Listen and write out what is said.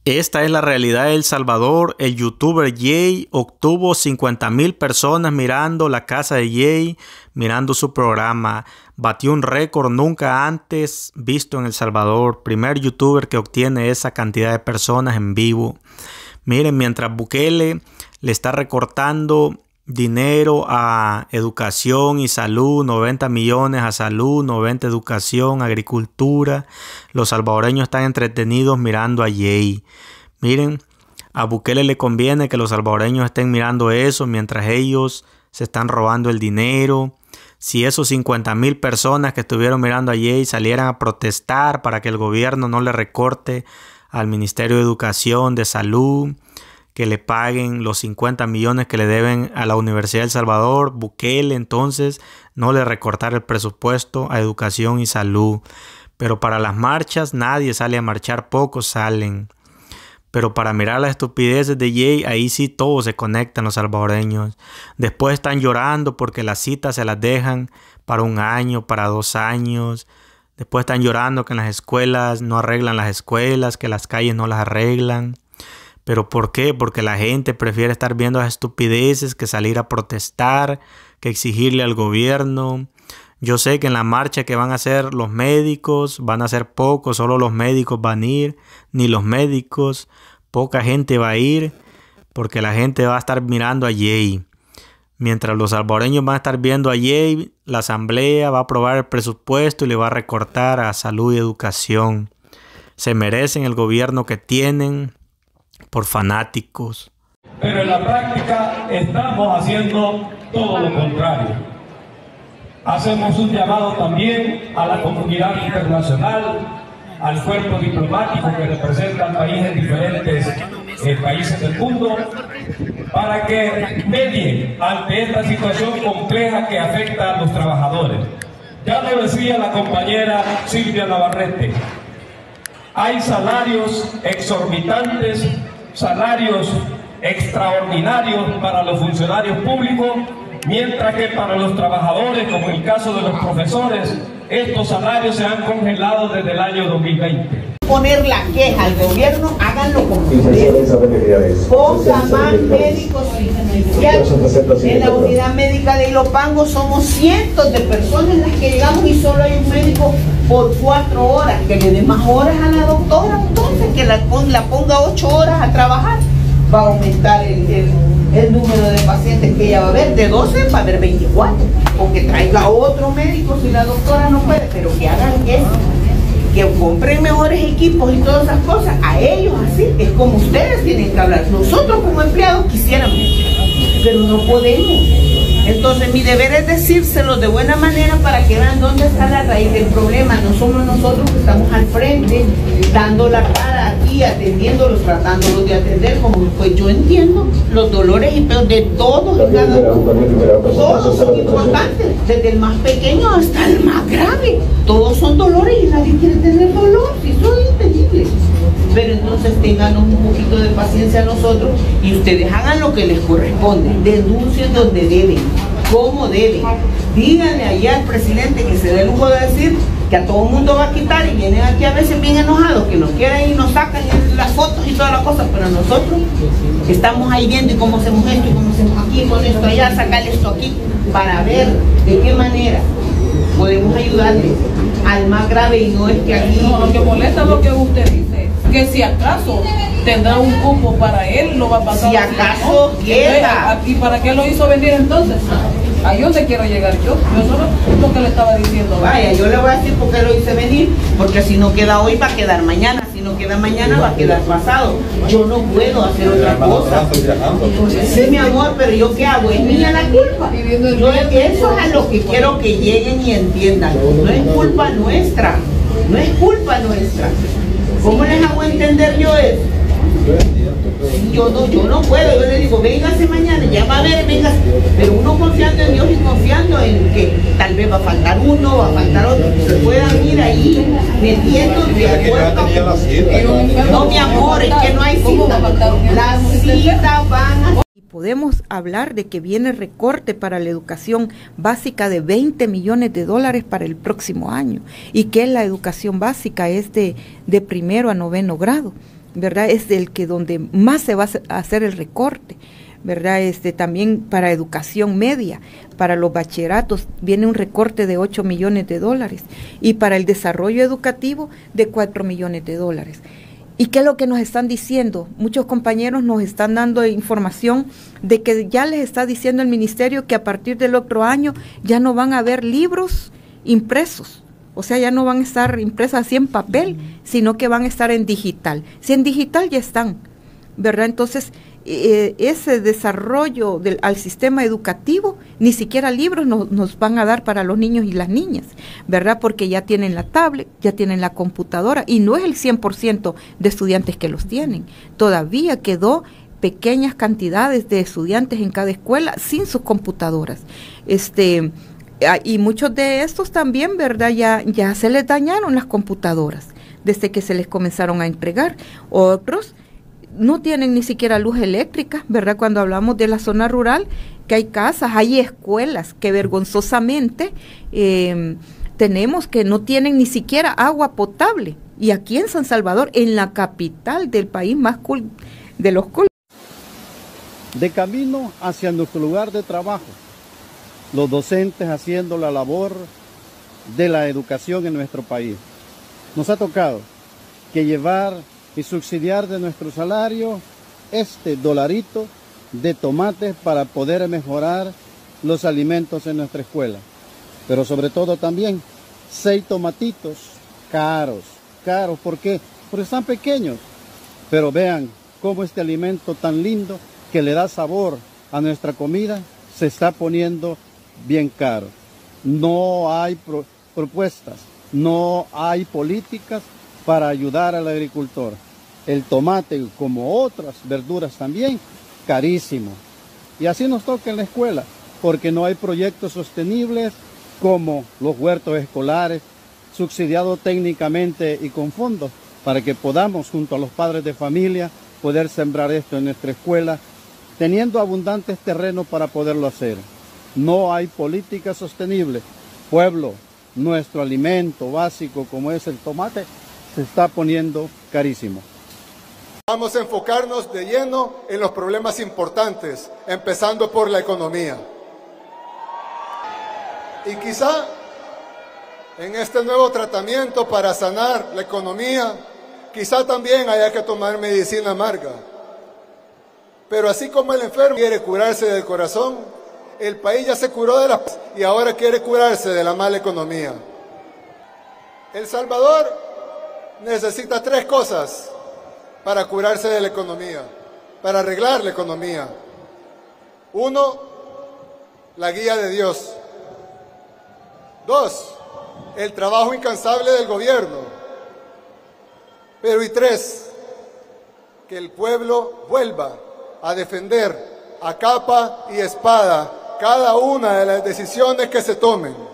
Esta es la realidad de El Salvador. El youtuber Jay obtuvo 50,000 personas mirando la casa de Jay, mirando su programa. Batió un récord nunca antes visto en El Salvador. Primer youtuber que obtiene esa cantidad de personas en vivo. Miren, mientras Bukele le está recortando dinero a educación y salud, 90 millones a salud, 90 a educación, agricultura, los salvadoreños están entretenidos mirando a Jay. Miren, a Bukele le conviene que los salvadoreños estén mirando eso mientras ellos se están robando el dinero. Si esos 50,000 personas que estuvieron mirando a Jay salieran a protestar para que el gobierno no le recorte al Ministerio de Educación, de Salud, que le paguen los 50 millones que le deben a la Universidad de El Salvador, Bukele entonces no le recortará el presupuesto a educación y salud. Pero para las marchas nadie sale a marchar, pocos salen. Pero para mirar las estupideces de Jay, ahí sí todos se conectan los salvadoreños. Después están llorando porque las citas se las dejan para 1 año, para 2 años. Después están llorando que en las escuelas no arreglan las escuelas, que las calles no las arreglan. ¿Pero por qué? Porque la gente prefiere estar viendo las estupideces que salir a protestar, que exigirle al gobierno. Yo sé que en la marcha que van a hacer los médicos, van a ser pocos, solo los médicos van a ir, ni los médicos, poca gente va a ir, porque la gente va a estar mirando a Jay. Mientras los salvadoreños van a estar viendo a Jay, la asamblea va a aprobar el presupuesto y le va a recortar a salud y educación. Se merecen el gobierno que tienen por fanáticos. Pero en la práctica estamos haciendo todo lo contrario. Hacemos un llamado también a la comunidad internacional, al cuerpo diplomático que representan países diferentes, países del mundo, para que medien ante esta situación compleja que afecta a los trabajadores. Ya lo decía la compañera Silvia Navarrete, hay salarios exorbitantes, salarios extraordinarios para los funcionarios públicos, mientras que para los trabajadores, como en el caso de los profesores, estos salarios se han congelado desde el año 2020. Poner la queja al gobierno, háganlo como ustedes. Ponga más médicos licenciados. En la unidad médica de Ilopango somos cientos de personas las que llegamos y solo hay un médico por 4 horas. Que le dé más horas a la doctora, entonces que la ponga 8 horas a trabajar. Va a aumentar el número de pacientes que ella va a ver, de 12 va a haber 24. O que traiga otro médico si la doctora no puede, pero que hagan eso. Que compren mejores equipos y todas esas cosas, a ellos así, es como ustedes tienen que hablar. Nosotros como empleados quisiéramos, pero no podemos. Entonces mi deber es decírselo de buena manera para que vean dónde está la raíz del problema. No somos nosotros que estamos al frente, dando la cara aquí, atendiéndolos, tratándolos de atender, como pues yo entiendo los dolores y peos de todos y cada uno. Todos son importantes, desde el más pequeño hasta el más grave. Todos son dolores y nadie quiere tener dolor, y eso es entendible. Pero entonces tengan un poquito de paciencia a nosotros y ustedes hagan lo que les corresponde, denuncien donde deben, cómo deben. Díganle allá al presidente que se dé el lujo de decir que a todo el mundo va a quitar y vienen aquí a veces bien enojados, que nos quieren y nos sacan las fotos y todas las cosas, pero nosotros estamos ahí viendo y cómo hacemos esto y cómo hacemos aquí, con esto allá, sacar esto aquí, para ver de qué manera podemos ayudarle al más grave y no es que aquí... No, lo que molesta es lo que usted dice, que si acaso tendrá un cupo para él, lo va a pasar. Si acaso quiera. ¿Y para qué lo hizo venir entonces? Ahí donde quiero llegar yo. Eso es lo que le estaba diciendo. Vaya, yo le voy a decir por qué lo hice venir, porque si no queda hoy va a quedar mañana, si no queda mañana va a quedar pasado. Yo no puedo hacer otra cosa. Sí, mi amor, pero yo qué hago, es mía la culpa. Eso es a lo que quiero que lleguen y entiendan. No es culpa nuestra, no es culpa nuestra. ¿Cómo les hago entender yo eso? Yo no puedo, yo le digo, véngase mañana, ya va a ver, véngase. Pero uno confiando en Dios y confiando en que tal vez va a faltar uno, va a faltar otro, que se puedan ir ahí metiendo de acuerdo. No, mi amor, es que no hay cita. Las citas van a... Podemos hablar de que viene recorte para la educación básica de 20 millones de dólares para el próximo año y que la educación básica es de primero a 9º grado. ¿verdad? Es del que donde más se va a hacer el recorte, ¿verdad? También para educación media, para los bachilleratos viene un recorte de 8 millones de dólares y para el desarrollo educativo de 4 millones de dólares. ¿Y qué es lo que nos están diciendo? Muchos compañeros nos están dando información de que ya les está diciendo el ministerio que a partir del otro año ya no van a haber libros impresos. O sea, ya no van a estar impresas así en papel, sino que van a estar en digital. Si en digital ya están, ¿verdad? Entonces, ese desarrollo al sistema educativo, ni siquiera libros nos van a dar para los niños y las niñas, ¿verdad? Porque ya tienen la tablet, ya tienen la computadora, y no es el 100% de estudiantes que los tienen. Todavía quedó pequeñas cantidades de estudiantes en cada escuela sin sus computadoras. Y muchos de estos también, ¿verdad? Ya se les dañaron las computadoras desde que se les comenzaron a entregar. Otros no tienen ni siquiera luz eléctrica, ¿verdad? Cuando hablamos de la zona rural, que hay casas, hay escuelas que vergonzosamente tenemos que no tienen ni siquiera agua potable. Y aquí en San Salvador, en la capital del país más cool, de los cool. De camino hacia nuestro lugar de trabajo, los docentes haciendo la labor de la educación en nuestro país. Nos ha tocado que llevar y subsidiar de nuestro salario $1 de tomates para poder mejorar los alimentos en nuestra escuela. Pero sobre todo también 6 tomatitos caros. ¿Por qué? Porque están pequeños. Pero vean cómo este alimento tan lindo que le da sabor a nuestra comida se está poniendo bien caro. No hay propuestas, no hay políticas para ayudar al agricultor. El tomate, como otras verduras también, carísimo. Y así nos toca en la escuela, porque no hay proyectos sostenibles como los huertos escolares, subsidiados técnicamente y con fondos, para que podamos, junto a los padres de familia, poder sembrar esto en nuestra escuela, teniendo abundantes terrenos para poderlo hacer. No hay política sostenible. Pueblo, nuestro alimento básico, como es el tomate, se está poniendo carísimo. Vamos a enfocarnos de lleno en los problemas importantes, empezando por la economía. Y quizá en este nuevo tratamiento para sanar la economía, quizá también haya que tomar medicina amarga. Pero así como el enfermo quiere curarse del corazón, el país ya se curó de y ahora quiere curarse de la mala economía. El Salvador necesita 3 cosas para curarse de la economía, para arreglar la economía. 1, la guía de Dios. 2, el trabajo incansable del gobierno. Pero y 3, que el pueblo vuelva a defender a capa y espada cada una de las decisiones que se tomen.